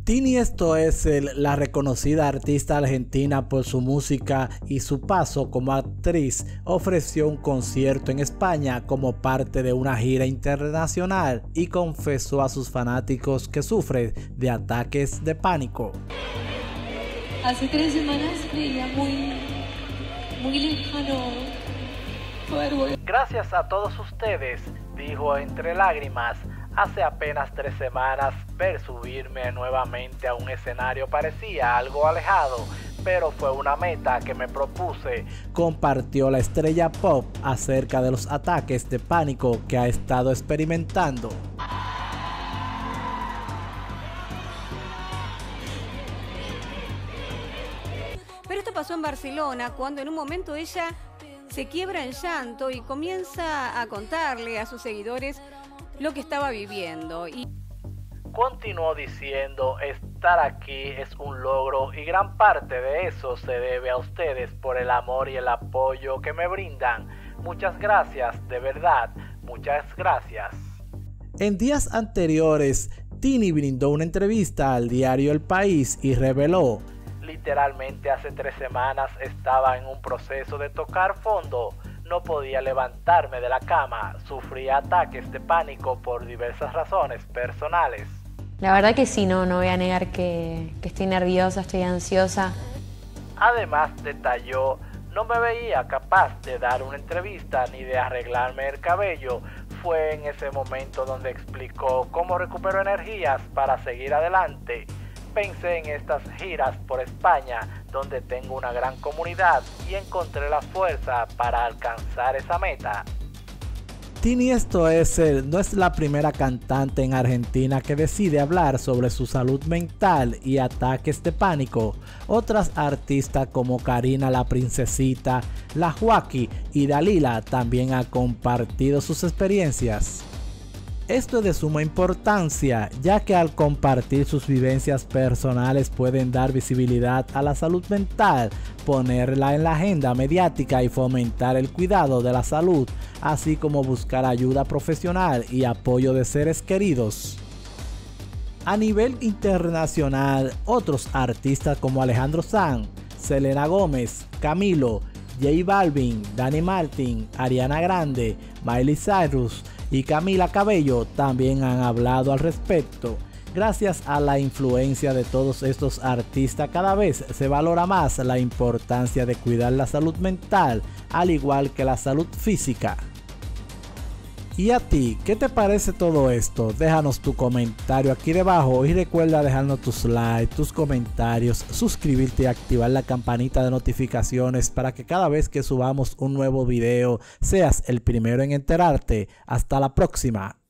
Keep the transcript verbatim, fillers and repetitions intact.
Tini Stoessel es el, la reconocida artista argentina por su música y su paso como actriz, ofreció un concierto en España como parte de una gira internacional y confesó a sus fanáticos que sufre de ataques de pánico. Hace tres semanas creía muy, muy lejano poder volver. Gracias a todos ustedes, dijo entre lágrimas. Hace apenas tres semanas ver subirme nuevamente a un escenario parecía algo alejado, pero fue una meta que me propuse, compartió la estrella pop acerca de los ataques de pánico que ha estado experimentando. Pero esto pasó en Barcelona, cuando en un momento ella se quiebra en llanto y comienza a contarle a sus seguidores lo que estaba viviendo. Y continuó diciendo: estar aquí es un logro y gran parte de eso se debe a ustedes por el amor y el apoyo que me brindan. Muchas gracias, de verdad, muchas gracias. En días anteriores, Tini brindó una entrevista al diario El País y reveló: literalmente hace tres semanas estaba en un proceso de tocar fondo. No podía levantarme de la cama, sufría ataques de pánico por diversas razones personales. La verdad que sí, no, no voy a negar que, que estoy nerviosa, estoy ansiosa. Además detalló: no me veía capaz de dar una entrevista ni de arreglarme el cabello. Fue en ese momento donde explicó cómo recupero energías para seguir adelante. Pensé en estas giras por España, donde tengo una gran comunidad, y encontré la fuerza para alcanzar esa meta. Tini Stoessel no es la primera cantante en Argentina que decide hablar sobre su salud mental y ataques de pánico. Otras artistas como Karina la Princesita, La Joaquí y Dalila también han compartido sus experiencias. Esto es de suma importancia, ya que al compartir sus vivencias personales pueden dar visibilidad a la salud mental, ponerla en la agenda mediática y fomentar el cuidado de la salud, así como buscar ayuda profesional y apoyo de seres queridos. A nivel internacional, otros artistas como Alejandro Sanz, Selena Gómez, Camilo, J Balvin, Dani Martin, Ariana Grande, Miley Cyrus y Camila Cabello también han hablado al respecto. Gracias a la influencia de todos estos artistas, cada vez se valora más la importancia de cuidar la salud mental, al igual que la salud física. ¿Y a ti, qué te parece todo esto? Déjanos tu comentario aquí debajo y recuerda dejarnos tus likes, tus comentarios, suscribirte y activar la campanita de notificaciones para que cada vez que subamos un nuevo video seas el primero en enterarte. Hasta la próxima.